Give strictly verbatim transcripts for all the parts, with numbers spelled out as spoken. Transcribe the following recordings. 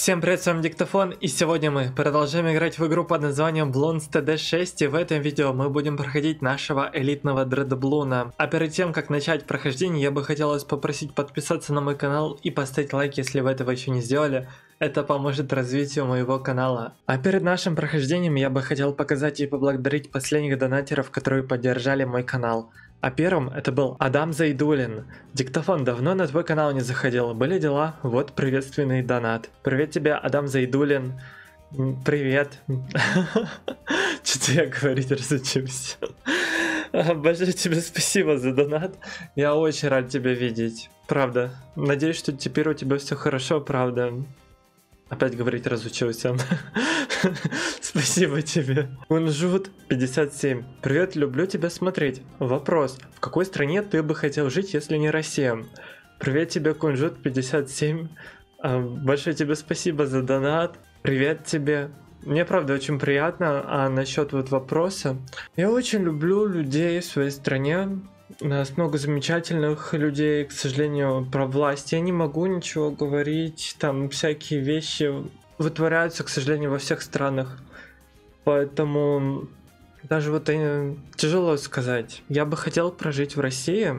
Всем привет, с вами Диктофон, и сегодня мы продолжаем играть в игру под названием Bloons ти ди шесть, и в этом видео мы будем проходить нашего элитного дредблуна. А перед тем, как начать прохождение, я бы хотел вас попросить подписаться на мой канал и поставить лайк, если вы этого еще не сделали. Это поможет развитию моего канала. А перед нашим прохождением я бы хотел показать и поблагодарить последних донатеров, которые поддержали мой канал. А первым это был Адам Зайдулин. Диктофон, давно на твой канал не заходил, были дела? Вот приветственный донат. Привет тебе, Адам Зайдулин. Привет. Что-то я говорить разучился. Большое тебе спасибо за донат. Я очень рад тебя видеть. Правда. Надеюсь, что теперь у тебя все хорошо, правда. Опять говорить разучился. Спасибо тебе. Кунжут пятьдесят семь. Привет, люблю тебя смотреть. Вопрос. В какой стране ты бы хотел жить, если не Россия? Привет тебе, Кунжут пятьдесят семь. Большое тебе спасибо за донат. Привет тебе. Мне правда очень приятно. А насчет вот вопроса. Я очень люблю людей в своей стране. У нас много замечательных людей, к сожалению, про власть я не могу ничего говорить, там всякие вещи вытворяются, к сожалению, во всех странах, поэтому даже вот тяжело сказать. Я бы хотел прожить в России,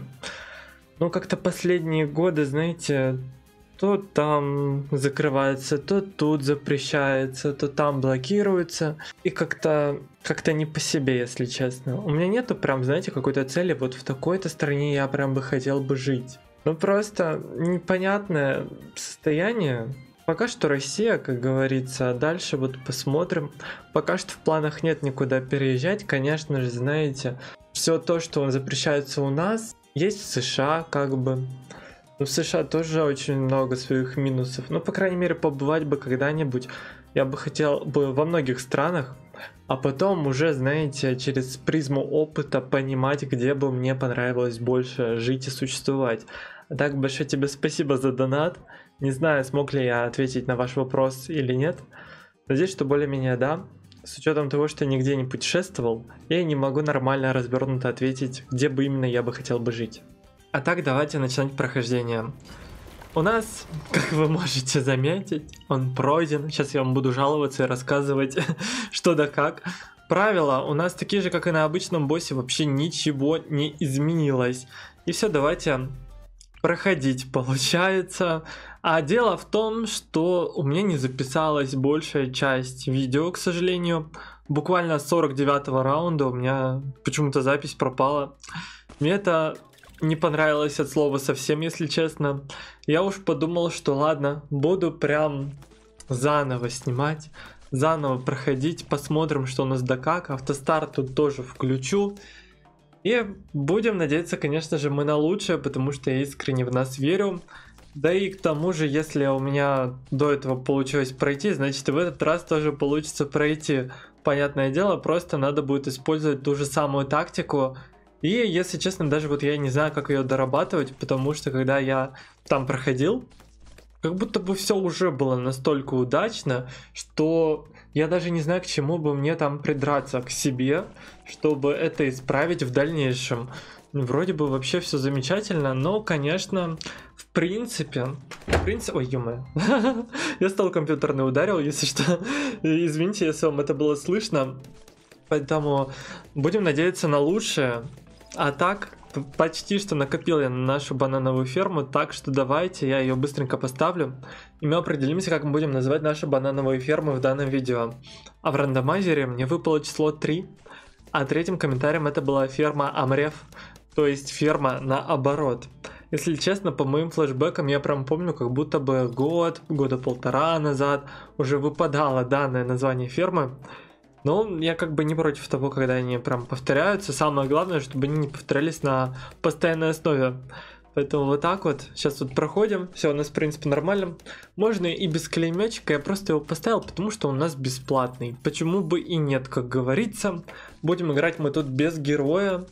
но как-то последние годы, знаете, то там закрывается, то тут запрещается, то там блокируется. И как-то как-то не по себе, если честно. У меня нету прям, знаете, какой-то цели, вот в такой-то стране я прям бы хотел бы жить. Ну просто непонятное состояние. Пока что Россия, как говорится, а дальше вот посмотрим. Пока что в планах нет никуда переезжать, конечно же, знаете. Все то, что запрещается у нас, есть в США, как бы. Но в США тоже очень много своих минусов. Ну, по крайней мере, побывать бы когда-нибудь. Я бы хотел бы во многих странах, а потом уже, знаете, через призму опыта понимать, где бы мне понравилось больше жить и существовать. А так, большое тебе спасибо за донат. Не знаю, смог ли я ответить на ваш вопрос или нет. Надеюсь, что более-менее да. С учетом того, что я нигде не путешествовал, я не могу нормально развернуто ответить, где бы именно я бы хотел бы жить. А так, давайте начинать прохождение. У нас, как вы можете заметить, он пройден. Сейчас я вам буду жаловаться и рассказывать, что да как. Правила у нас такие же, как и на обычном боссе, вообще ничего не изменилось. И все, давайте проходить, получается. А дело в том, что у меня не записалась большая часть видео, к сожалению. Буквально с сорок девятого раунда у меня почему-то запись пропала. Мне это не понравилось от слова совсем, если честно. Я уж подумал, что ладно, буду прям заново снимать, заново проходить, посмотрим, что у нас да как. Автостарт тут тоже включу. И будем надеяться, конечно же, мы на лучшее, потому что я искренне в нас верю. Да и к тому же, если у меня до этого получилось пройти, значит и в этот раз тоже получится пройти. Понятное дело, просто надо будет использовать ту же самую тактику. И, если честно, даже вот я не знаю, как ее дорабатывать, потому что когда я там проходил, как будто бы все уже было настолько удачно, что я даже не знаю, к чему бы мне там придраться к себе, чтобы это исправить в дальнейшем. Вроде бы вообще все замечательно, но, конечно, в принципе... В принципе... Ой, ё-моё. Я стол компьютерный ударил, если что. Извините, если вам это было слышно. Поэтому будем надеяться на лучшее. А так, почти что накопил я на нашу банановую ферму, так что давайте я ее быстренько поставлю. И мы определимся, как мы будем называть наши банановые фермы в данном видео. А в рандомайзере мне выпало число три, а третьим комментарием это была ферма Амреф, то есть ферма наоборот. Если честно, по моим флешбекам я прям помню, как будто бы год, года полтора назад уже выпадало данное название фермы. Но я как бы не против того, когда они прям повторяются. Самое главное, чтобы они не повторялись на постоянной основе. Поэтому вот так вот. Сейчас вот проходим. Все у нас в принципе нормально. Можно и без клеймечка. Я просто его поставил, потому что он у нас бесплатный. Почему бы и нет, как говорится. Будем играть мы тут без героя.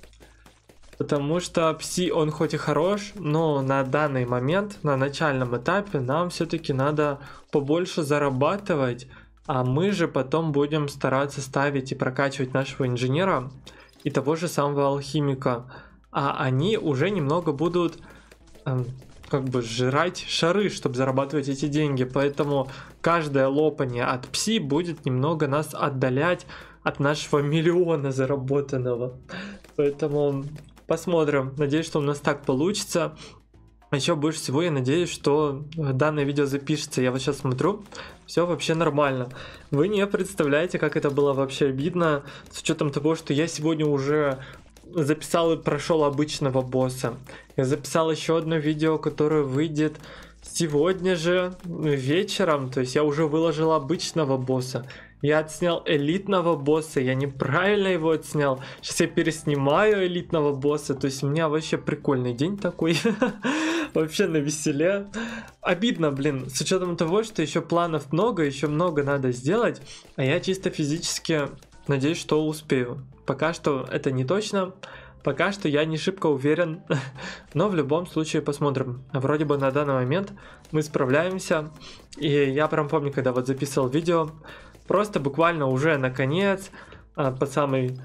Потому что пси он хоть и хорош, но на данный момент, на начальном этапе, нам все-таки надо побольше зарабатывать. А мы же потом будем стараться ставить и прокачивать нашего инженера и того же самого алхимика. А они уже немного будут эм, как бы сжирать шары, чтобы зарабатывать эти деньги. Поэтому каждое лопание от пси будет немного нас отдалять от нашего миллиона заработанного. Поэтому посмотрим. Надеюсь, что у нас так получится. Еще больше всего я надеюсь, что данное видео запишется. Я вот сейчас смотрю, все вообще нормально. Вы не представляете, как это было вообще обидно, с учетом того, что я сегодня уже записал и прошел обычного босса. Я записал еще одно видео, которое выйдет сегодня же вечером. То есть я уже выложил обычного босса. Я отснял элитного босса, я неправильно его отснял. Сейчас я переснимаю элитного босса. То есть у меня вообще прикольный день такой. Вообще на веселе. Обидно, блин, с учетом того, что еще планов много, еще много надо сделать. А я чисто физически надеюсь, что успею. Пока что это не точно. Пока что я не шибко уверен. Но в любом случае посмотрим. Вроде бы на данный момент мы справляемся. И я прям помню, когда вот записывал видео. Просто буквально уже наконец, под самый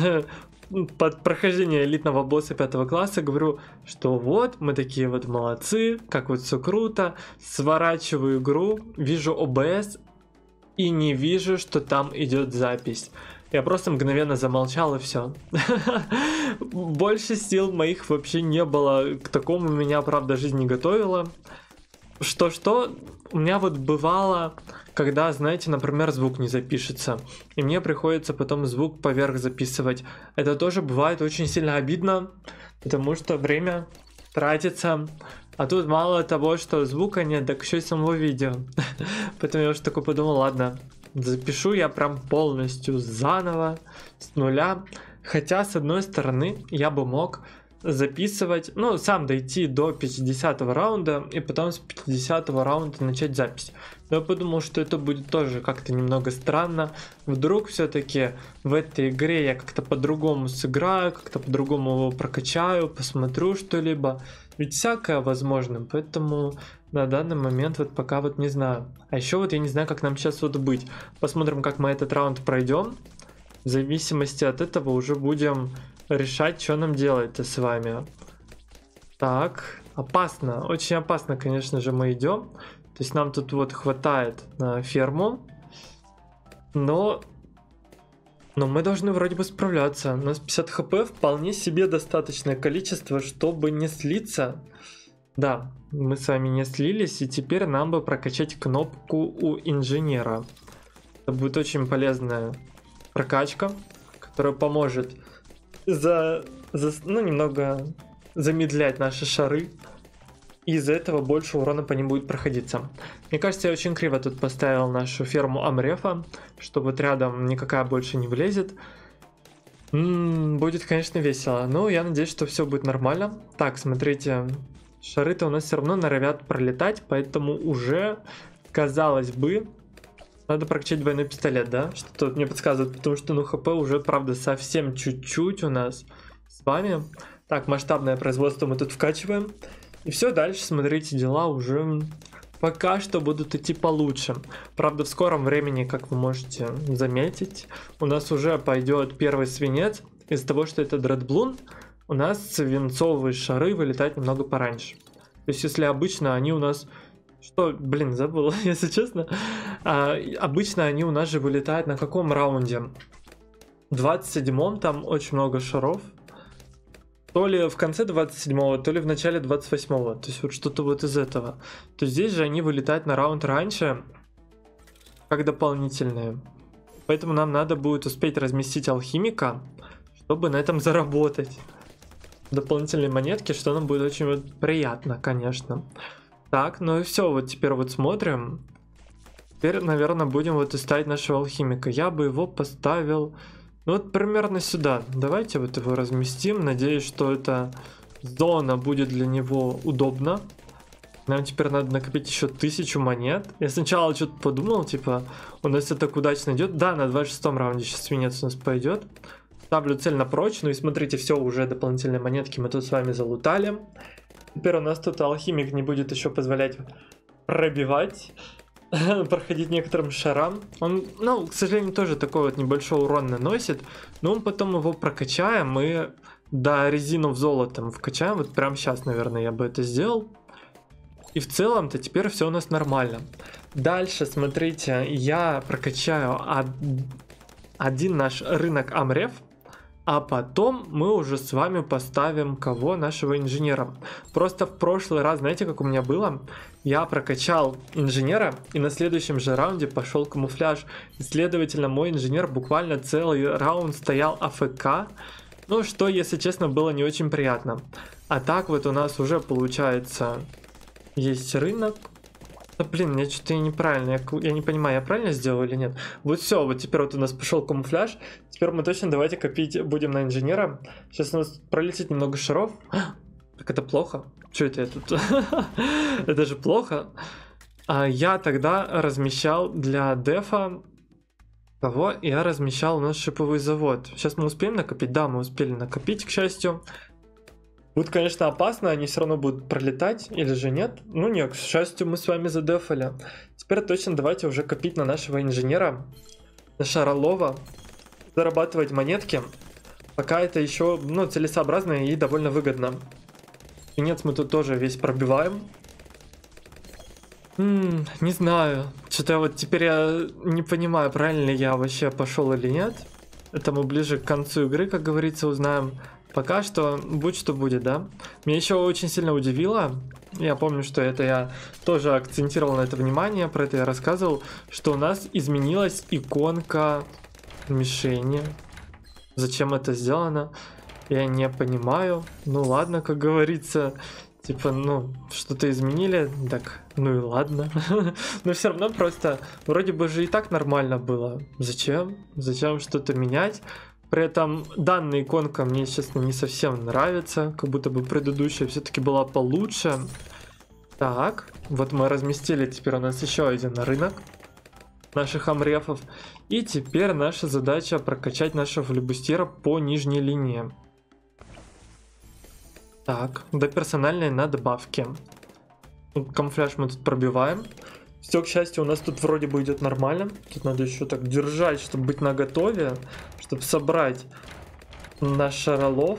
под прохождение элитного босса пятого класса, говорю, что вот мы такие вот молодцы, как вот все круто. Сворачиваю игру, вижу о бэ эс и не вижу, что там идет запись. Я просто мгновенно замолчал и все. Больше сил моих вообще не было. К такому меня, правда, жизнь не готовила. Что-что, у меня вот бывало, когда, знаете, например, звук не запишется, и мне приходится потом звук поверх записывать. Это тоже бывает очень сильно обидно, потому что время тратится. А тут мало того, что звука нет, так еще и самого видео. Поэтому я уже такой подумал, ладно, запишу я прям полностью заново, с нуля. Хотя, с одной стороны, я бы мог записывать, ну, сам дойти до пятидесятого раунда и потом с пятидесятого раунда начать запись. Но я подумал, что это будет тоже как-то немного странно. Вдруг все-таки в этой игре я как-то по-другому сыграю, как-то по-другому его прокачаю, посмотрю что-либо. Ведь всякое возможно, поэтому на данный момент вот пока вот не знаю. А еще вот я не знаю, как нам сейчас вот быть. Посмотрим, как мы этот раунд пройдем. В зависимости от этого уже будем решать, что нам делать-то с вами. Так, опасно, очень опасно, конечно же, мы идем. То есть нам тут вот хватает на ферму. Но, но мы должны вроде бы справляться. У нас пятьдесят хп, вполне себе достаточное количество, чтобы не слиться. Да, мы с вами не слились, и теперь нам бы прокачать кнопку у инженера. Это будет очень полезная прокачка, которая поможет за, за, ну, немного замедлять наши шары. И из-за этого больше урона по ним будет проходиться. Мне кажется, я очень криво тут поставил нашу ферму Амрефа, чтобы вот рядом никакая больше не влезет. М-м, будет, конечно, весело. Но я надеюсь, что все будет нормально. Так, смотрите, шары-то у нас все равно норовят пролетать, поэтому уже, казалось бы, надо прокачать двойной пистолет, да? Что-то вот мне подсказывает, потому что, ну, хп уже, правда, совсем чуть-чуть у нас с вами. Так, масштабное производство мы тут вкачиваем. И все, дальше, смотрите, дела уже пока что будут идти получше. Правда, в скором времени, как вы можете заметить, у нас уже пойдет первый свинец. Из-за того, что это Дредблун, у нас свинцовые шары вылетают немного пораньше. То есть, если обычно они у нас... Что, блин, забыл, если честно. А, обычно они у нас же вылетают на каком раунде? В двадцать седьмом там очень много шаров. То ли в конце двадцать седьмого, то ли в начале двадцать восьмого. То есть вот что-то вот из этого. То есть здесь же они вылетают на раунд раньше, как дополнительные. Поэтому нам надо будет успеть разместить алхимика, чтобы на этом заработать дополнительные монетки, что нам будет очень вот приятно, конечно. Так, ну и все, вот теперь вот смотрим. Теперь, наверное, будем вот ставить нашего алхимика. Я бы его поставил, ну вот примерно сюда. Давайте вот его разместим. Надеюсь, что эта зона будет для него удобна. Нам теперь надо накопить еще тысячу монет. Я сначала что-то подумал, типа, у нас это так удачно идет. Да, на двадцать шестом раунде сейчас свинец у нас пойдет. Ставлю цель на прочь. Ну и смотрите, все, уже дополнительные монетки мы тут с вами залутали. Теперь у нас тут алхимик не будет еще позволять пробивать, проходить некоторым шарам. Он, ну, к сожалению, тоже такой вот небольшой урон наносит, но мы потом его прокачаем и до резину в золотом вкачаем. Вот прямо сейчас, наверное, я бы это сделал. И в целом-то теперь все у нас нормально. Дальше, смотрите, я прокачаю од... один наш рынок Амреф. А потом мы уже с вами поставим кого? Нашего инженера. Просто в прошлый раз, знаете, как у меня было? Я прокачал инженера, и на следующем же раунде пошел камуфляж. И, следовательно, мой инженер буквально целый раунд стоял АФК. Ну, что, если честно, было не очень приятно. А так вот у нас уже получается есть рынок. Да блин, мне что-то неправильно, я, я не понимаю, я правильно сделал или нет. Вот все, вот теперь вот у нас пошел камуфляж. Теперь мы точно давайте копить будем на инженера. Сейчас у нас пролетит немного шаров. Так это плохо. Что это я тут? Это же плохо. А я тогда размещал для дефа. Кого? Я размещал у нас шиповый завод. Сейчас мы успеем накопить? Да, мы успели накопить, к счастью. Будет, конечно, опасно, они все равно будут пролетать, или же нет? Ну нет, к счастью, мы с вами задефали. Теперь точно давайте уже копить на нашего инженера, на Шаролова, зарабатывать монетки, пока это еще, ну, целесообразно и довольно выгодно. Конец мы тут тоже весь пробиваем. М-м, не знаю, что-то вот теперь я не понимаю, правильно ли я вообще пошел или нет. Это мы ближе к концу игры, как говорится, узнаем. Пока что будь что будет, да. Меня еще очень сильно удивило, я помню, что это я тоже акцентировал на это внимание, про это я рассказывал, что у нас изменилась иконка мишени. Зачем это сделано, я не понимаю. Ну ладно, как говорится, типа, ну, что-то изменили, так, ну и ладно. Но все равно просто, вроде бы же и так нормально было. Зачем? Зачем что-то менять? При этом данная иконка мне, честно, не совсем нравится, как будто бы предыдущая все-таки была получше. Так, вот мы разместили теперь у нас еще один рынок наших амрефов. И теперь наша задача прокачать нашего флибустера по нижней линии. Так, до персональной надбавки. Камуфляж мы тут пробиваем. Все, к счастью, у нас тут вроде бы идет нормально. Тут надо еще так держать, чтобы быть наготове, чтобы собрать наш шаролов.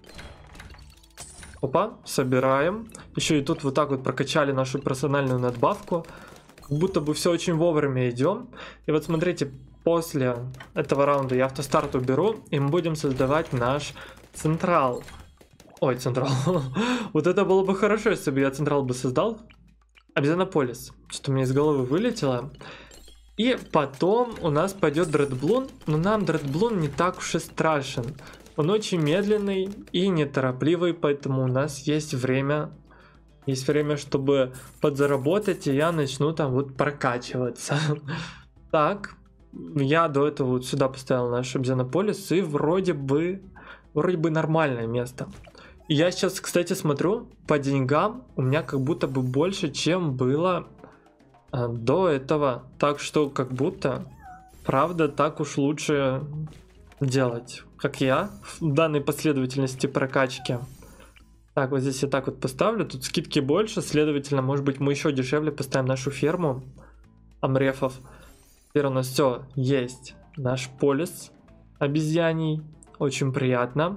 Опа, собираем. Еще и тут вот так вот прокачали нашу персональную надбавку. Как будто бы все очень вовремя идем. И вот смотрите, после этого раунда я автостарт уберу, и мы будем создавать наш централ. Ой, централ. Вот это было бы хорошо, если бы я централ бы создал. Обезьянополис. Что-то у меня из головы вылетело. И потом у нас пойдет Дредблун. Но нам Дредблун не так уж и страшен. Он очень медленный и неторопливый, поэтому у нас есть время. Есть время, чтобы подзаработать, и я начну там вот прокачиваться. Так, я до этого вот сюда поставил наш Обезьянополис, и вроде бы, вроде бы нормальное место. Я сейчас, кстати, смотрю, по деньгам у меня как будто бы больше, чем было а, до этого. Так что как будто, правда, так уж лучше делать, как я, в данной последовательности прокачки. Так, вот здесь я так вот поставлю, тут скидки больше, следовательно, может быть, мы еще дешевле поставим нашу ферму амрефов. Теперь у нас все есть. Наш полис обезьяний, очень приятно.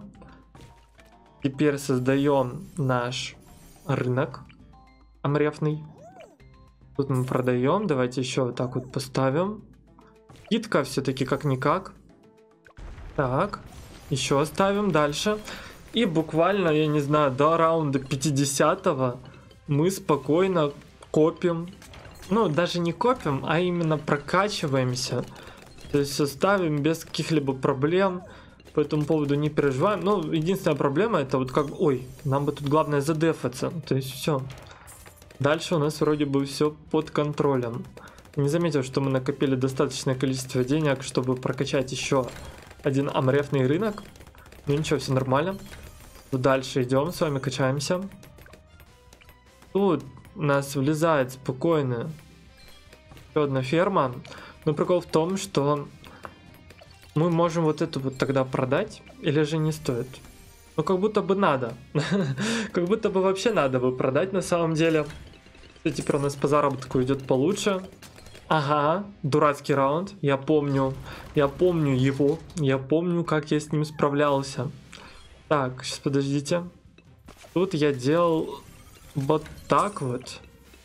Теперь создаем наш рынок амрефный. Тут мы продаем. Давайте еще вот так вот поставим. Скидка все-таки как-никак. Так, еще ставим дальше. И буквально, я не знаю, до раунда пятидесятого мы спокойно копим. Ну, даже не копим, а именно прокачиваемся. То есть ставим без каких-либо проблем. По этому поводу не переживаем. Ну, единственная проблема это вот как... Ой, нам бы тут главное задефаться. То есть все. Дальше у нас вроде бы все под контролем. Не заметил, что мы накопили достаточное количество денег, чтобы прокачать еще один амрефный рынок. Ну ничего, все нормально. Дальше идем, с вами качаемся. Тут у нас влезает спокойно еще одна ферма. Но прикол в том, что мы можем вот эту вот тогда продать, или же не стоит? Ну как будто бы надо. Как будто бы вообще надо бы продать на самом деле. Теперь у нас по заработку идет получше. Ага, дурацкий раунд. Я помню. Я помню его. Я помню, как я с ним справлялся. Так, сейчас подождите. Тут я делал вот так вот.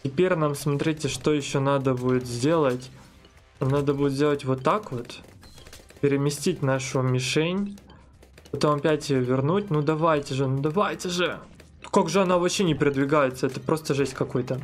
Теперь нам, смотрите, что еще надо будет сделать. Нам надо будет сделать вот так вот. Переместить нашу мишень. Потом опять ее вернуть. Ну давайте же, ну давайте же. Как же она вообще не передвигается? Это просто жесть какой-то.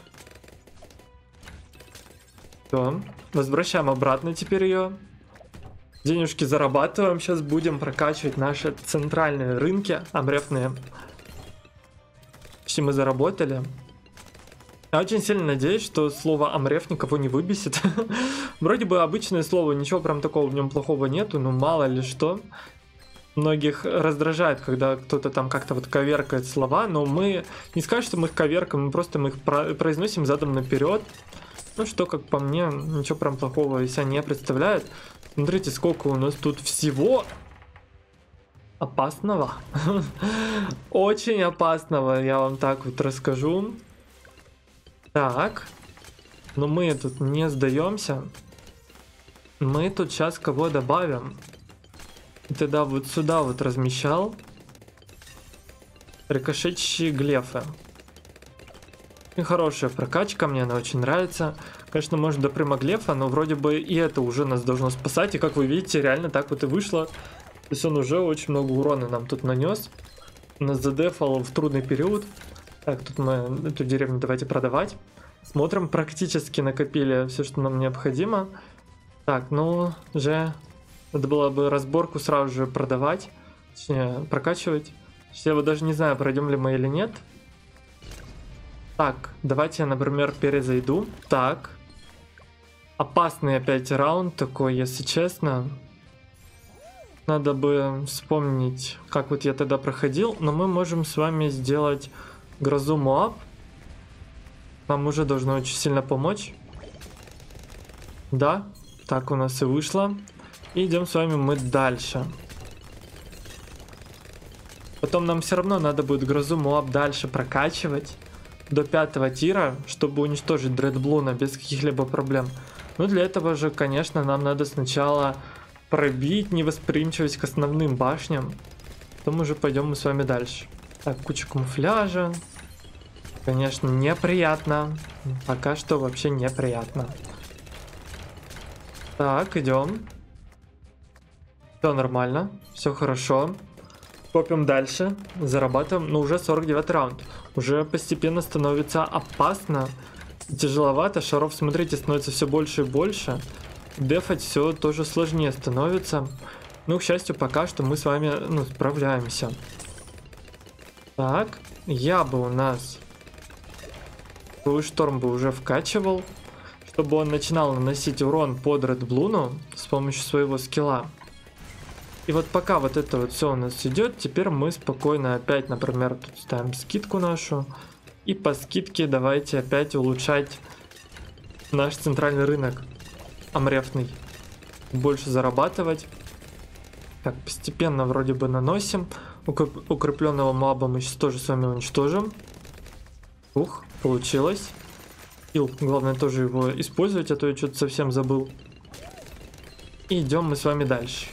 Все. Возвращаем обратно теперь ее. Денежки зарабатываем. Сейчас будем прокачивать наши центральные рынки амрефные. Почти мы заработали. Я очень сильно надеюсь, что слово амреф никого не выбесит. Вроде бы обычное слово, ничего прям такого в нем плохого нету, но мало ли что. Многих раздражает, когда кто-то там как-то вот коверкает слова, но мы не скажем, что мы их коверкаем, мы просто мы их произносим задом наперед. Ну что, как по мне, ничего прям плохого из себя не представляет. Смотрите, сколько у нас тут всего опасного. Очень опасного, я вам так вот расскажу. Так, но мы тут не сдаемся. Мы тут сейчас кого добавим? И тогда вот сюда вот размещал рикошетчие глефы. И хорошая прокачка, мне она очень нравится. Конечно, может до примаглефа, но вроде бы и это уже нас должно спасать. И как вы видите, реально так вот и вышло. То есть он уже очень много урона нам тут нанес. Нас задефал в трудный период. Так, тут мы эту деревню давайте продавать. Смотрим, практически накопили все, что нам необходимо. Так, ну, уже надо было бы разборку сразу же продавать. Точнее, прокачивать. Я вот даже не знаю, пройдем ли мы или нет. Так, давайте я, например, перезайду. Так. Опасный опять раунд такой, если честно. Надо бы вспомнить, как вот я тогда проходил. Но мы можем с вами сделать грозу Моаб. Нам уже должно очень сильно помочь. Да, так у нас и вышло. И идем с вами мы дальше. Потом нам все равно надо будет грозу Моаб дальше прокачивать. До пятого тира, чтобы уничтожить Дредблуна без каких-либо проблем. Но для этого же, конечно, нам надо сначала пробить невосприимчивость к основным башням. Потом уже пойдем мы с вами дальше. Так, куча камуфляжа. Конечно, неприятно. Пока что вообще неприятно. Так, идем. Все нормально, все хорошо. Копим дальше, зарабатываем, но уже сорок девятый раунд. Уже постепенно становится опасно. Тяжеловато, шаров, смотрите, становится все больше и больше. Дефать все тоже сложнее становится. Ну, к счастью, пока что мы с вами, ну, справляемся. Так, я бы у нас свой шторм бы уже вкачивал, чтобы он начинал наносить урон по Дредблуну с помощью своего скилла. И вот пока вот это вот все у нас идет, теперь мы спокойно опять, например, тут ставим скидку нашу. И по скидке давайте опять улучшать наш центральный рынок амрефный. Больше зарабатывать. Так, постепенно вроде бы наносим. Укрепленного моба мы сейчас тоже с вами уничтожим. Ух, получилось. Ил, главное тоже его использовать, а то я что-то совсем забыл. И идем мы с вами дальше.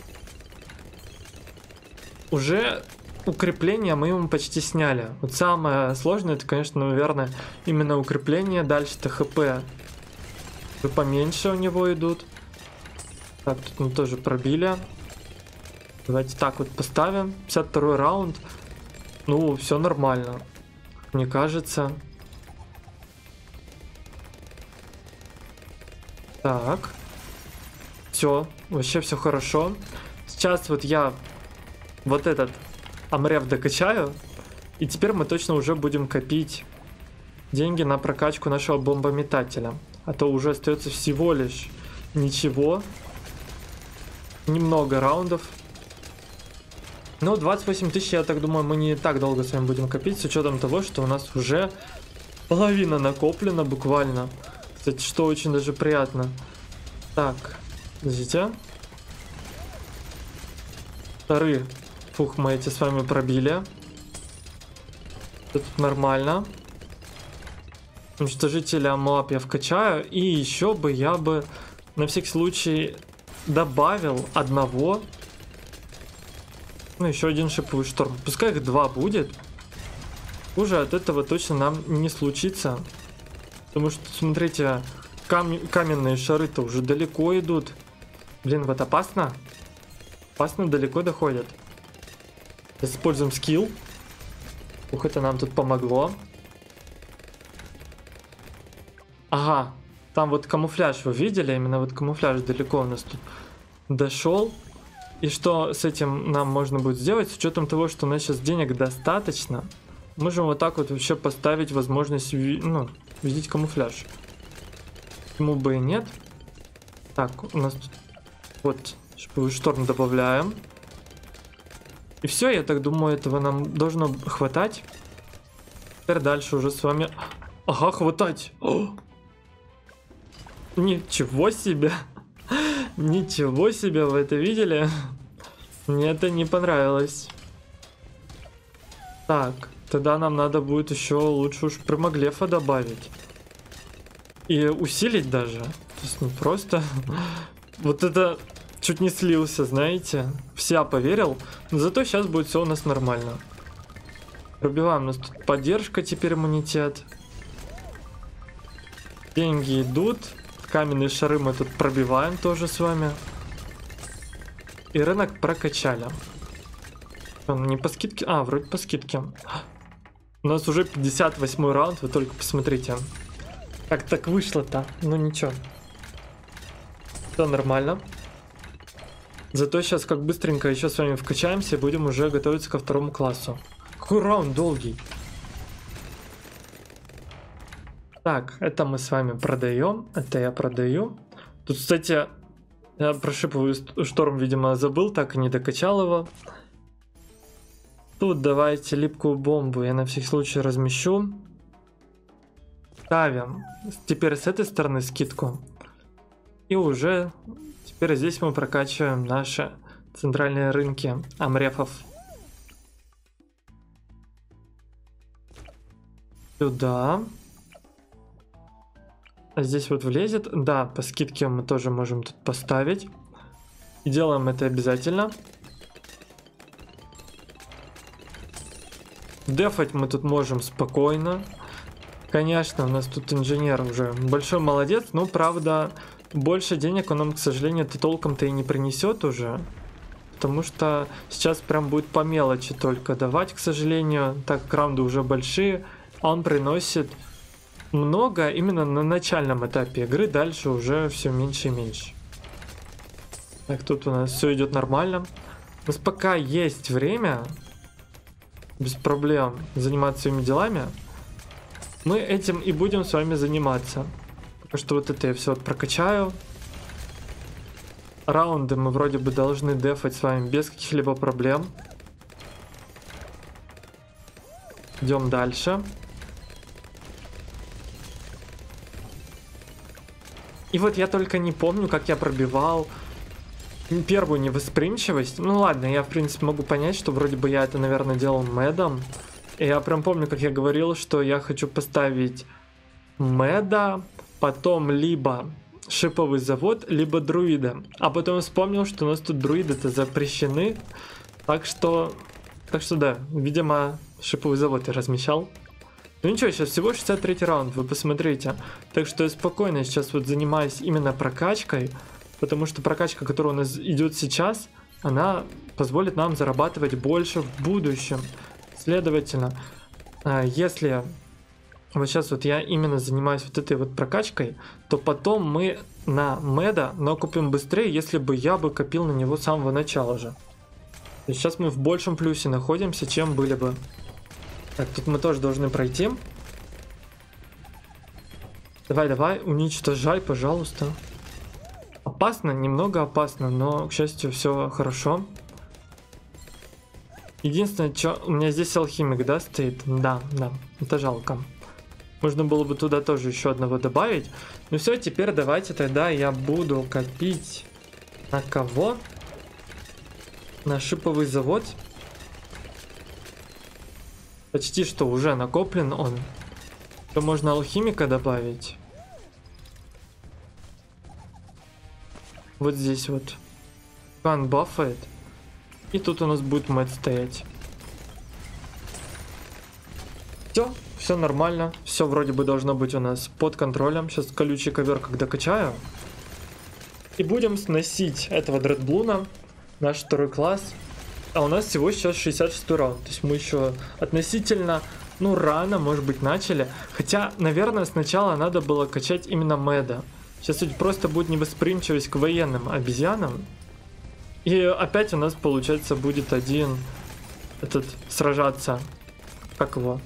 Уже укрепление мы ему почти сняли. Вот самое сложное, это, конечно, наверное, именно укрепление. Дальше-то хп уже поменьше у него идут. Так, тут мы тоже пробили. Давайте так вот поставим. пятьдесят второй раунд. Ну, все нормально, мне кажется. Так. Все, вообще все хорошо. Сейчас вот я вот этот амреф докачаю. И теперь мы точно уже будем копить деньги на прокачку нашего бомбометателя. А то уже остается всего лишь ничего. Немного раундов. Ну, двадцать восемь тысяч, я так думаю, мы не так долго с вами будем копить, с учетом того, что у нас уже половина накоплена буквально. Кстати, что очень даже приятно. Так, подождите. Вторые. Фух, мы эти с вами пробили. Тут нормально. Уничтожителя Моаб я вкачаю. И еще бы я бы на всякий случай добавил одного. Ну, еще один шиповый шторм. Пускай их два будет. Уже от этого точно нам не случится. Потому что, смотрите, кам каменные шары-то уже далеко идут. Блин, вот опасно. Опасно далеко доходят. Используем скилл. Ух, это нам тут помогло. Ага, там вот камуфляж вы видели? Именно вот камуфляж далеко у нас тут дошел. И что с этим нам можно будет сделать, с учетом того, что у нас сейчас денег достаточно, можем вот так вот вообще поставить возможность ну, видеть камуфляж. Почему бы и нет? Так, у нас тут вот шиповой шторм добавляем. И все, я так думаю, этого нам должно хватать. Теперь дальше уже с вами... Ага, хватать! О! Ничего себе! Ничего себе, вы это видели? Мне это не понравилось. Так, тогда нам надо будет еще лучше уж примаглефа добавить. И усилить даже. То есть не просто... Вот это чуть не слился, знаете. Вся поверил. Но зато сейчас будет все у нас нормально. Пробиваем. У нас тут поддержка, теперь иммунитет. Деньги идут. Каменные шары мы тут пробиваем тоже с вами. И рынок прокачали. Он не по скидке. А, вроде по скидке. У нас уже пятьдесят восьмой раунд. Вы только посмотрите. Как так вышло-то? Ну ничего. Все нормально. Зато сейчас как быстренько еще с вами вкачаемся и будем уже готовиться ко второму классу. Какой раунд долгий. Так, это мы с вами продаем. Это я продаю. Тут, кстати, я про шиповый шторм, видимо, забыл, так и не докачал его. Тут давайте липкую бомбу я на всякий случай размещу. Ставим теперь с этой стороны скидку. И уже теперь здесь мы прокачиваем наши центральные рынки амрефов. Сюда. А здесь вот влезет. Да, по скидке мы тоже можем тут поставить. И делаем это обязательно. Дефать мы тут можем спокойно. Конечно, у нас тут инженер уже большой молодец, но правда больше денег он нам, к сожалению, ты толком-то и не принесет уже. Потому что сейчас прям будет по мелочи только давать, к сожалению. Так как раунды уже большие, он приносит много именно на начальном этапе игры. Дальше уже все меньше и меньше. Так, тут у нас все идет нормально. У нас пока есть время без проблем заниматься своими делами. Мы этим и будем с вами заниматься. Потому что вот это я все прокачаю. Раунды мы вроде бы должны дефать с вами без каких-либо проблем. Идем дальше. И вот я только не помню, как я пробивал первую невосприимчивость. Ну ладно, я в принципе могу понять, что вроде бы я это, наверное, делал медом. И я прям помню, как я говорил, что я хочу поставить меда, потом либо шиповый завод, либо друида. А потом вспомнил, что у нас тут друиды-то запрещены. Так что, так что да, видимо, шиповый завод я размещал. Ну ничего, сейчас всего шестьдесят третий раунд, вы посмотрите. Так что я спокойно сейчас вот занимаюсь именно прокачкой. Потому что прокачка, которая у нас идет сейчас, она позволит нам зарабатывать больше в будущем. Следовательно, если вот сейчас вот я именно занимаюсь вот этой вот прокачкой, то потом мы на меда накупим быстрее, если бы я бы копил на него с самого начала же. И сейчас мы в большем плюсе находимся, чем были бы. Так, тут мы тоже должны пройти. Давай, давай, уничтожай, пожалуйста. Опасно, немного опасно, но, к счастью, все хорошо. Единственное, что у меня здесь алхимик, да, стоит? Да, да, это жалко. Можно было бы туда тоже еще одного добавить. Ну все, теперь давайте тогда я буду копить на кого? На шиповый завод. Почти что уже накоплен он. То можно алхимика добавить. Вот здесь вот. Кан бафает. И тут у нас будет мэтт стоять. Все, все нормально. Все вроде бы должно быть у нас под контролем. Сейчас колючий ковер когда качаю. И будем сносить этого дредблуна. Наш второй класс. А у нас всего сейчас шестьдесят шестой раунд. То есть мы еще относительно, ну, рано, может быть, начали. Хотя, наверное, сначала надо было качать именно Мэда. Сейчас ведь просто будет невосприимчивость к военным обезьянам. И опять у нас, получается, будет один этот сражаться. Как его?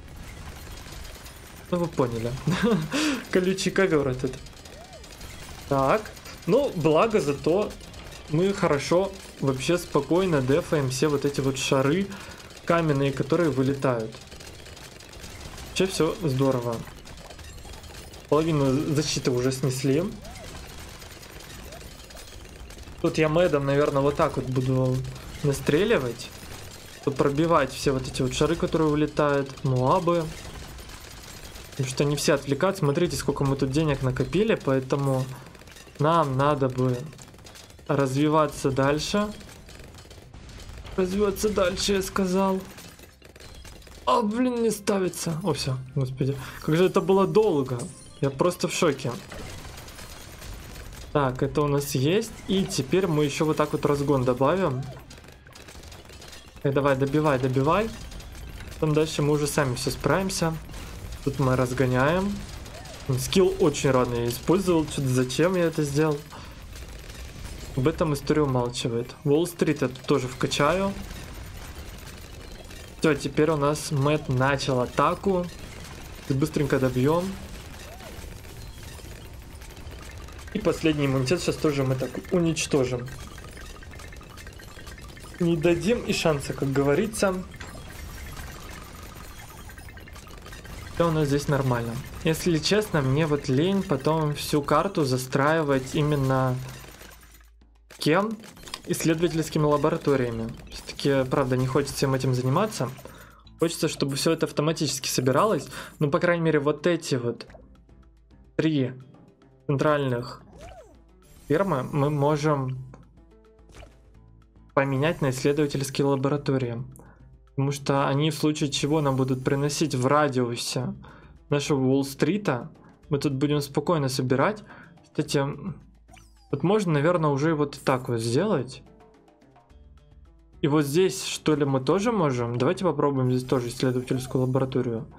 Ну, вы поняли. Колючий ковер этот. Так. Ну, благо зато мы хорошо, вообще спокойно дефаем все вот эти вот шары каменные, которые вылетают. Вообще все здорово. Половину защиты уже снесли. Тут я медом, наверное, вот так вот буду настреливать, чтобы пробивать все вот эти вот шары, которые вылетают, муабы. Потому что они все отвлекают. Смотрите, сколько мы тут денег накопили, поэтому нам надо бы развиваться дальше. Развиваться дальше, я сказал. А, блин, не ставится. О, все, господи. Как же это было долго. Я просто в шоке. Так, это у нас есть. И теперь мы еще вот так вот разгон добавим. Так, давай, добивай, добивай. Потом дальше мы уже сами все справимся. Тут мы разгоняем. Скилл очень рано я использовал. Что-то зачем я это сделал? Об этом история умалчивает. Уолл-стрит я тут тоже вкачаю. Все, теперь у нас Мэтт начал атаку. Быстренько добьем. И последний иммунитет сейчас тоже мы так уничтожим. Не дадим и шанса, как говорится. Все у нас здесь нормально. Если честно, мне вот лень потом всю карту застраивать именно кем? Исследовательскими лабораториями. Все-таки, правда, не хочется всем этим заниматься. Хочется, чтобы все это автоматически собиралось. Ну, по крайней мере, вот эти вот три центральных фермы мы можем поменять на исследовательские лаборатории. Потому что они в случае чего нам будут приносить в радиусе нашего Уолл-стрита. Мы тут будем спокойно собирать. Кстати, вот можно, наверное, уже вот так вот сделать. И вот здесь, что ли, мы тоже можем? Давайте попробуем здесь тоже исследовательскую лабораторию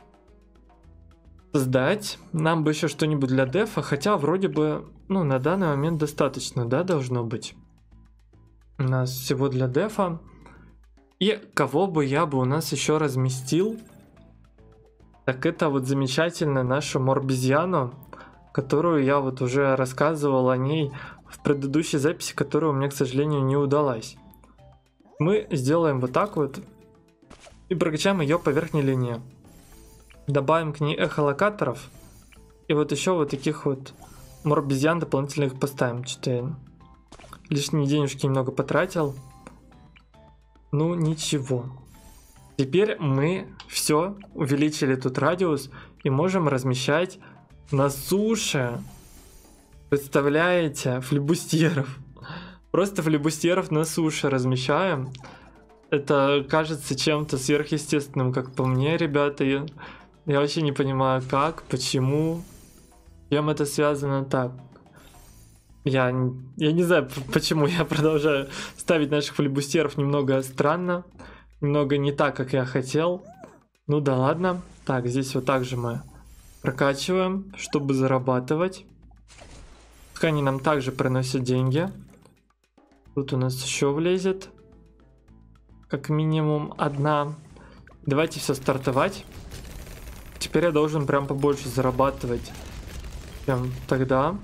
создать. Нам бы еще что-нибудь для дефа, хотя вроде бы, ну, на данный момент достаточно, да, должно быть. У нас всего для дефа. И кого бы я бы у нас еще разместил, так это вот замечательно нашу морбезьяну, которую я вот уже рассказывал о ней в предыдущей записи, которая у меня, к сожалению, не удалась. Мы сделаем вот так вот и прокачаем ее по верхней линии. Добавим к ней эхолокаторов. И вот еще вот таких вот морбезьян дополнительных поставим. Что-то я лишние денежки немного потратил. Ну ничего. Теперь мы все увеличили тут радиус и можем размещать на суше. Представляете? Флибустьеров. Просто флибустьеров на суше размещаем. Это кажется чем-то сверхъестественным, как по мне, ребята. Я, я вообще не понимаю, как, почему, с чем это связано. Так, я, я не знаю, почему я продолжаю ставить наших флибустьеров немного странно. Немного не так, как я хотел. Ну да ладно. Так, здесь вот так же мы прокачиваем, чтобы зарабатывать. Пускай они нам также приносят деньги. Тут у нас еще влезет как минимум одна. Давайте все стартовать. Теперь я должен прям побольше зарабатывать, чем тогда.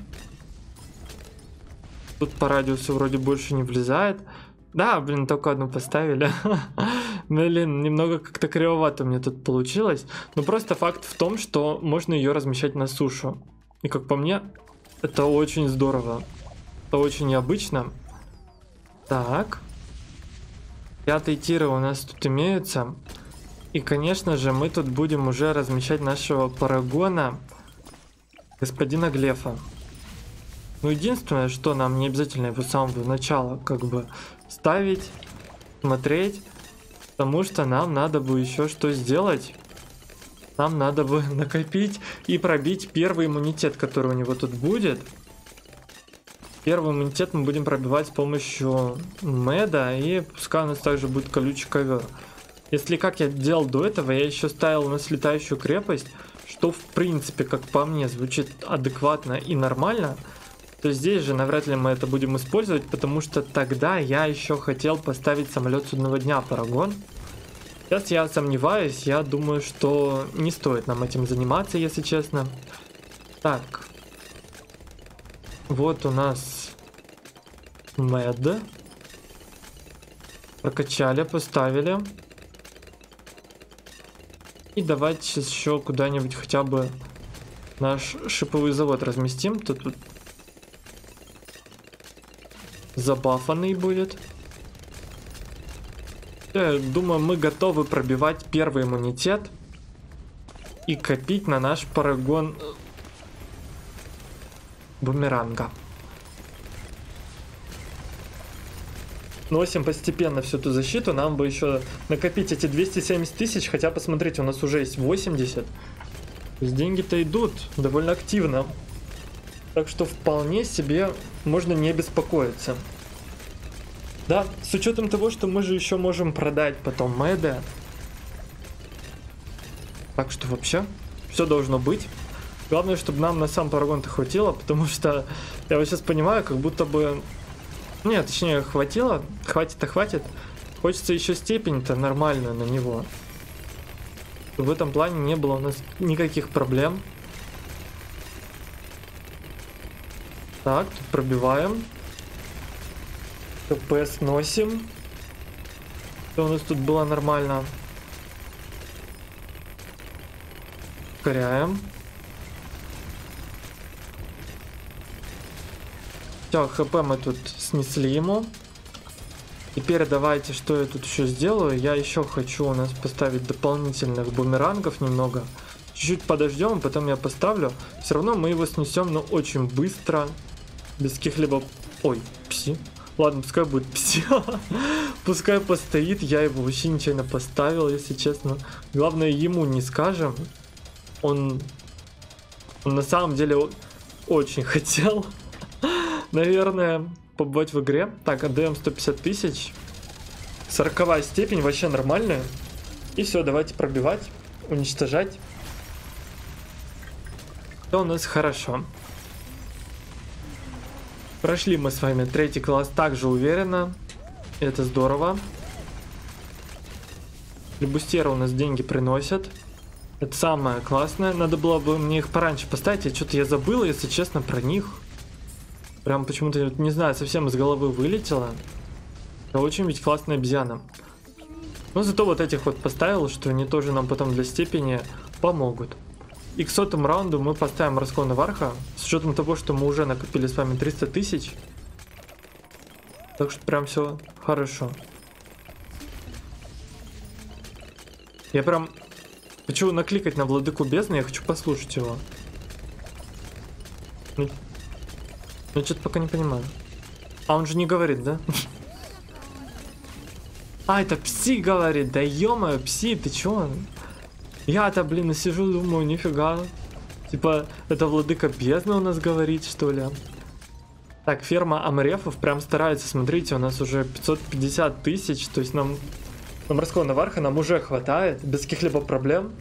Тут по радиусу вроде больше не влезает. Да, блин, только одну поставили. Блин, немного как-то кривовато у меня тут получилось. Но просто факт в том, что можно ее размещать на сушу. И как по мне, это очень здорово. Это очень необычно. Так. Пятые тиры у нас тут имеются. И, конечно же, мы тут будем уже размещать нашего парагона, господина Глефа. Ну, единственное, что нам не обязательно его с самого начала как бы ставить, смотреть. Потому что нам надо бы еще что сделать. нам надо бы накопить и пробить первый иммунитет, который у него тут будет. Первый иммунитет мы будем пробивать с помощью меда, и пускай у нас также будет колючий ковер. Если как я делал до этого, я еще ставил у нас летающую крепость, что в принципе, как по мне, звучит адекватно и нормально, то здесь же навряд ли мы это будем использовать, потому что тогда я еще хотел поставить самолет судного дня Парагон. Сейчас я сомневаюсь, я думаю, что не стоит нам этим заниматься, если честно. Так. Вот у нас мед. Прокачали, поставили. И давайте сейчас еще куда-нибудь хотя бы наш шиповый завод разместим. Тут вот забафанный будет. Я думаю, мы готовы пробивать первый иммунитет и копить на наш парагон бумеранга. Носим постепенно всю эту защиту. Нам бы еще накопить эти двести семьдесят тысяч. Хотя, посмотрите, у нас уже есть восемьдесят. То есть деньги-то идут довольно активно. Так что вполне себе можно не беспокоиться. Да, с учетом того, что мы же еще можем продать потом меда. Так что вообще все должно быть. Главное, чтобы нам на сам парагон-то хватило, потому что я вот сейчас понимаю, как будто бы... Нет, точнее, хватило. Хватит-то хватит. Хочется еще степень-то нормальную на него. В этом плане не было у нас никаких проблем. Так, тут пробиваем. КП сносим. Что у нас тут было нормально? Ускоряем. Все, ХП мы тут снесли ему. Теперь давайте, что я тут еще сделаю. Я еще хочу у нас поставить дополнительных бумерангов немного. Чуть-чуть подождем, потом я поставлю. Все равно мы его снесем, но очень быстро. Без каких-либо... Ой, пси. Ладно, пускай будет пси. Пускай постоит. Я его вообще нечаянно поставил, если честно. Главное, ему не скажем. Он, он на самом деле очень хотел, наверное, побывать в игре. Так, отдаем сто пятьдесят тысяч. сороковая степень, вообще нормальная. И все, давайте пробивать, уничтожать. Все у нас хорошо. Прошли мы с вами третий класс также уверенно. Это здорово. Флибустеры у нас деньги приносят. Это самое классное. Надо было бы мне их пораньше поставить. А что-то я забыл, если честно, про них. Прям почему-то, не знаю, совсем из головы вылетело. Это очень ведь классная обезьяна. Но зато вот этих вот поставил, что они тоже нам потом для степени помогут. И к сотому раунду мы поставим морского наварха. С учетом того, что мы уже накопили с вами триста тысяч. Так что прям все хорошо. Я прям хочу накликать на владыку бездны, я хочу послушать его. Ну, ну что-то пока не понимаю. А он же не говорит, да? А, это пси говорит, да ё-моё, пси, ты чё? Я-то, блин, сижу, думаю, нифига. Типа, это владыка бездны у нас говорит, что ли? Так, ферма Амрефов прям старается, смотрите, у нас уже пятьсот пятьдесят тысяч, то есть нам на морского наварха нам уже хватает, без каких-либо проблем.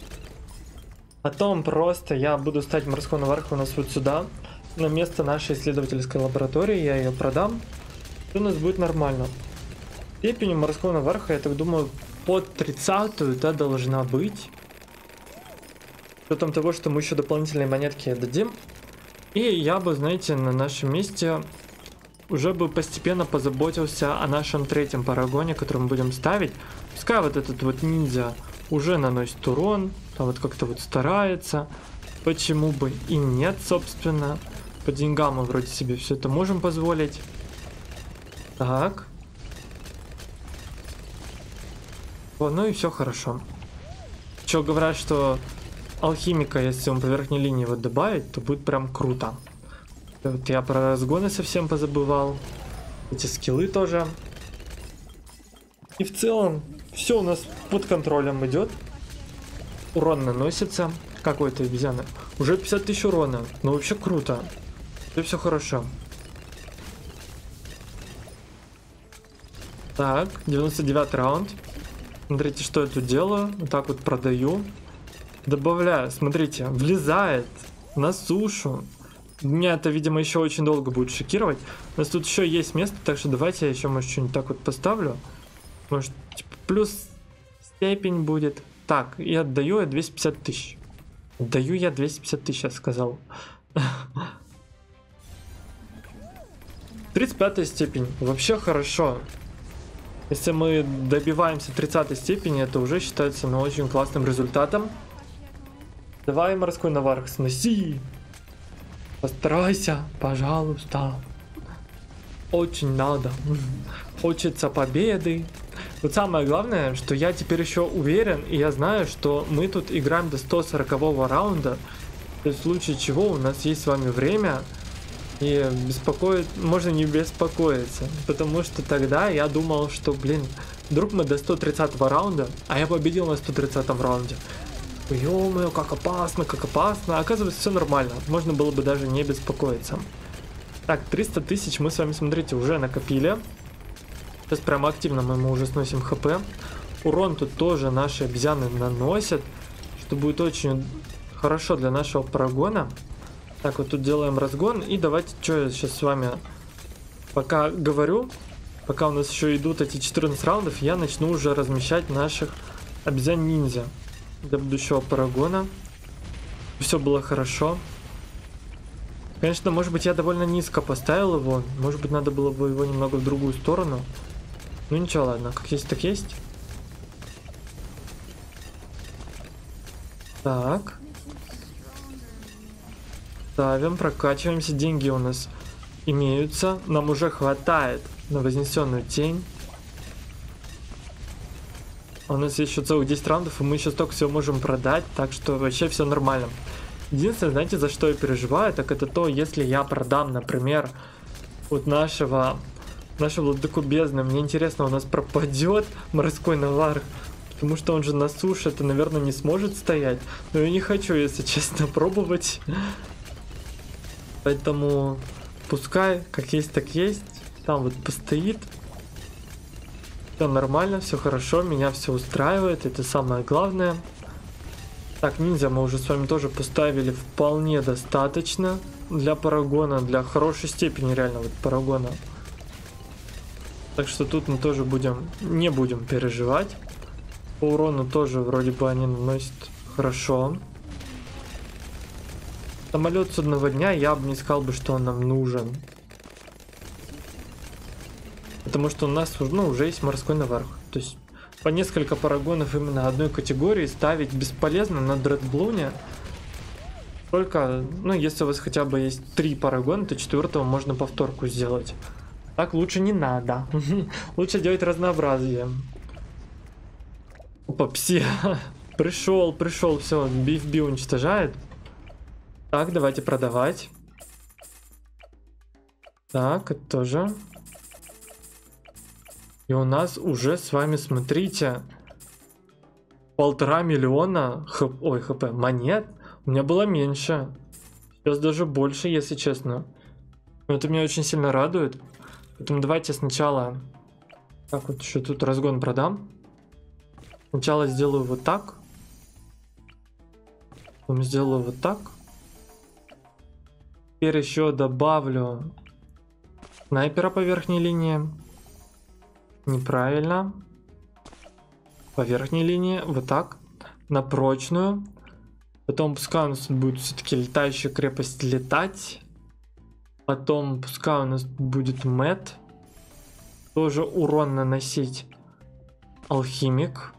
Потом просто я буду ставить морского наварха у нас вот сюда, на место нашей исследовательской лаборатории, я ее продам, и у нас будет нормально. Степень морского наварха, я так думаю, под тридцатую, да, должна быть. С учетом того, что мы еще дополнительные монетки дадим. И я бы, знаете, на нашем месте уже бы постепенно позаботился о нашем третьем парагоне, который мы будем ставить. Пускай вот этот вот ниндзя уже наносит урон, там вот как-то вот старается. Почему бы и нет, собственно. По деньгам мы вроде себе все это можем позволить. Так. О, ну и все хорошо. Че говорят, что алхимика, если он по верхней линии вот добавить, то будет прям круто. Вот я про разгоны совсем позабывал. Эти скиллы тоже. И в целом все у нас под контролем идет. Урон наносится. Какой-то обезьяна. Уже пятьдесят тысяч урона. Ну вообще круто. Это все хорошо. Так, девяносто девятый раунд. Смотрите, что я тут делаю. Вот так вот продаю. Добавляю. Смотрите, влезает на сушу. Меня это, видимо, еще очень долго будет шокировать. У нас тут еще есть место, так что давайте я еще, может, что-нибудь так вот поставлю. Может, типа, плюс степень будет. Так, и отдаю я двести пятьдесят тысяч. Отдаю я двести пятьдесят тысяч, я сказал. тридцать пятая степень. Вообще хорошо. Если мы добиваемся тридцатой степени, это уже считается, ну, очень классным результатом. Давай, морской наварх, сноси. Постарайся, пожалуйста. Очень надо. Хочется победы. Вот самое главное, что я теперь еще уверен, и я знаю, что мы тут играем до сто сорокового раунда. То есть в случае чего у нас есть с вами время. И беспокоит, можно не беспокоиться. Потому что тогда я думал, что, блин, вдруг мы до сто тридцатого раунда, а я победил на сто тридцатом раунде. Ё-моё, как опасно, как опасно. Оказывается, все нормально. Можно было бы даже не беспокоиться. Так, триста тысяч мы с вами, смотрите, уже накопили. Сейчас прям активно мы ему уже сносим хп. Урон тут тоже наши обезьяны наносят, что будет очень хорошо для нашего парагона. Так, вот тут делаем разгон. И давайте, что я сейчас с вами пока говорю, пока у нас еще идут эти четырнадцать раундов, я начну уже размещать наших обезьян-ниндзя для будущего парагона. Все было хорошо. Конечно, может быть, я довольно низко поставил его. Может быть, надо было бы его немного в другую сторону. Ну ничего, ладно, как есть, так есть. Так. Ставим, прокачиваемся. Деньги у нас имеются. Нам уже хватает на вознесенную тень. У нас есть еще целых десять раундов, и мы еще столько всего можем продать, так что вообще все нормально. Единственное, знаете, за что я переживаю, так это то, если я продам, например, вот нашего, нашего владыку бездны, мне интересно, у нас пропадет морской наварх, потому что он же на суше, это, наверное, не сможет стоять, но я не хочу, если честно, пробовать, поэтому пускай, как есть, так есть, там вот постоит. Все нормально, все хорошо, меня все устраивает, это самое главное. Так, ниндзя мы уже с вами тоже поставили вполне достаточно для парагона, для хорошей степени реально вот парагона. Так что тут мы тоже будем, не будем переживать. По урону тоже вроде бы они наносят хорошо. Самолет судного дня, я бы не сказал бы, что он нам нужен. Потому что у нас, ну, уже есть морской наварх. То есть по несколько парагонов именно одной категории ставить бесполезно на Дредблуне. Только, ну, если у вас хотя бы есть три парагона, то четвертого можно повторку сделать. Так лучше не надо. Лучше делать разнообразие. Опа, пси. Пришел, пришел, все, би эф би уничтожает. Так, давайте продавать. Так, это тоже. И у нас уже с вами, смотрите, полтора миллиона хп, ой, хп, монет. У меня было меньше. Сейчас даже больше, если честно. Но это меня очень сильно радует. Поэтому давайте сначала... Так, вот еще тут разгон продам. Сначала сделаю вот так. Потом сделаю вот так. Теперь еще добавлю снайпера по верхней линии. Неправильно. По верхней линии. Вот так. На прочную. Потом пускай у нас будет все-таки летающая крепость летать. Потом пускай у нас будет мэт. Тоже урон наносить. Алхимик.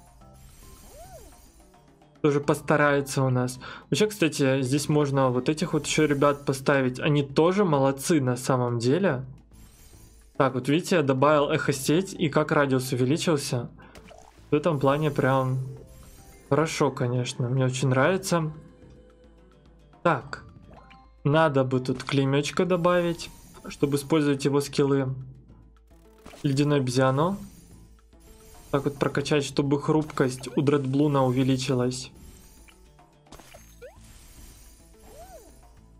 Тоже постарается у нас. Вообще, кстати, здесь можно вот этих вот еще ребят поставить. Они тоже молодцы на самом деле. Так, вот видите, я добавил эхосеть, и как радиус увеличился. В этом плане прям хорошо, конечно. Мне очень нравится. Так, надо бы тут клеймечко добавить, чтобы использовать его скиллы. Ледяной обезьяну. Так вот прокачать, чтобы хрупкость у Дредблуна увеличилась.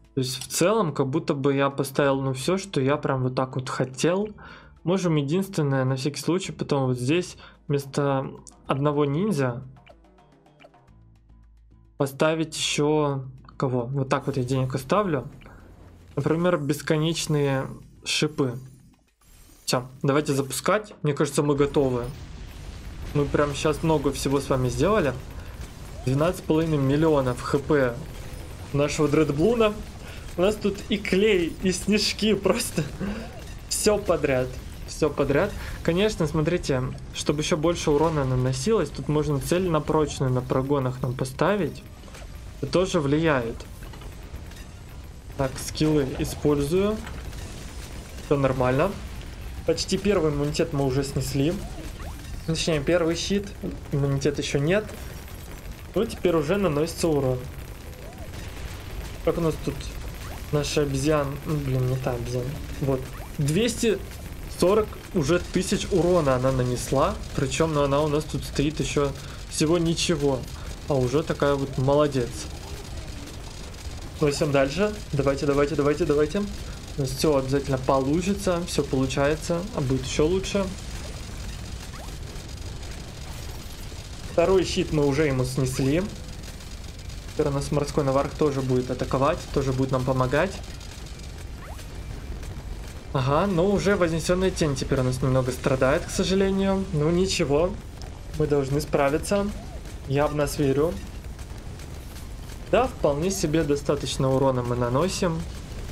То есть в целом, как будто бы я поставил, ну, все, что я прям вот так вот хотел. Можем единственное, на всякий случай, потом вот здесь вместо одного ниндзя поставить еще кого? Вот так вот я денег оставлю. Например, бесконечные шипы. Все, давайте запускать. Мне кажется, мы готовы. Мы прям сейчас много всего с вами сделали. двенадцать с половиной миллионов хп нашего Дредблуна. У нас тут и клей, и снежки, просто все подряд. Все подряд. Конечно, смотрите, чтобы еще больше урона наносилось, тут можно цель на прочную на прогонах нам поставить. Это тоже влияет. Так, скиллы использую. Все нормально. Почти первый иммунитет мы уже снесли. Точнее, первый щит. Иммунитет еще нет. Ну, теперь уже наносится урон. Как у нас тут наша обезьяна? Ну, блин, не та обезьяна. Вот. двести сорок уже тысяч урона она нанесла. Причем, ну, она у нас тут стоит еще всего ничего. А уже такая вот молодец. Носим дальше. Давайте, давайте, давайте, давайте. У нас все обязательно получится. Все получается. А будет еще лучше. Второй щит мы уже ему снесли. Теперь у нас морской наварх тоже будет атаковать. Тоже будет нам помогать. Ага, но уже вознесенная тень теперь у нас немного страдает, к сожалению. Ну ничего. Мы должны справиться. Я в нас верю. Да, вполне себе достаточно урона мы наносим.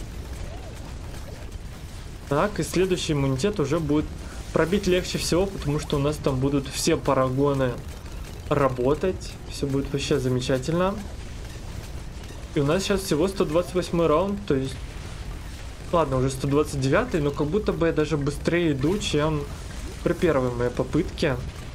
Так, и следующий иммунитет уже будет пробить легче всего, потому что у нас там будут все парагоны работать. Все будет вообще замечательно. И у нас сейчас всего сто двадцать восьмой раунд, то есть... Ладно, уже сто двадцать девятый, но как будто бы я даже быстрее иду, чем при первой моей попытке.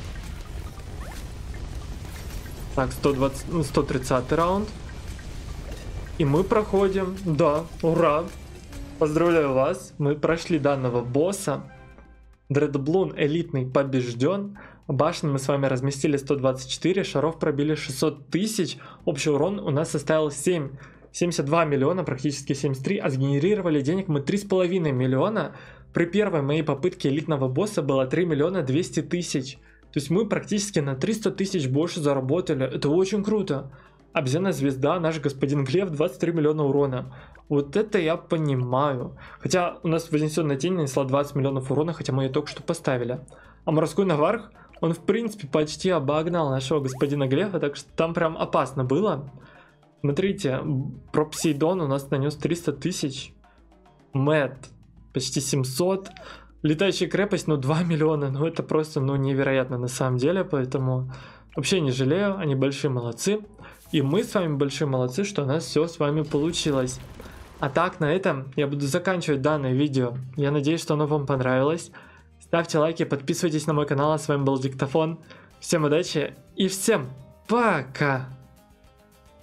Так, сто двадцать, ну, сто тридцатый раунд. И мы проходим. Да, ура! Поздравляю вас, мы прошли данного босса. Дредблун элитный побежден. Башни мы с вами разместили сто двадцать четыре, шаров пробили шестьсот тысяч. Общий урон у нас составил семь, семьдесят два миллиона, практически семьдесят три. А сгенерировали денег мы три с половиной миллиона. При первой моей попытке элитного босса было три миллиона двести тысяч. То есть мы практически на триста тысяч больше заработали. Это очень круто. Обезьяна звезда, наш господин Глеб, двадцать три миллиона урона. Вот это я понимаю. Хотя у нас вознесенная тень нанесла двадцать миллионов урона, хотя мы ее только что поставили. А морской наварх, он в принципе почти обогнал нашего господина Глеба, так что там прям опасно было. Смотрите, про Посейдон у нас нанес триста тысяч. Мэтт почти семьсот. Летающая крепость, ну два миллиона, ну это просто, ну невероятно на самом деле, поэтому вообще не жалею, они большие молодцы. И мы с вами большие молодцы, что у нас все с вами получилось. А так, на этом я буду заканчивать данное видео. Я надеюсь, что оно вам понравилось. Ставьте лайки, подписывайтесь на мой канал. А с вами был Диктофон. Всем удачи и всем пока!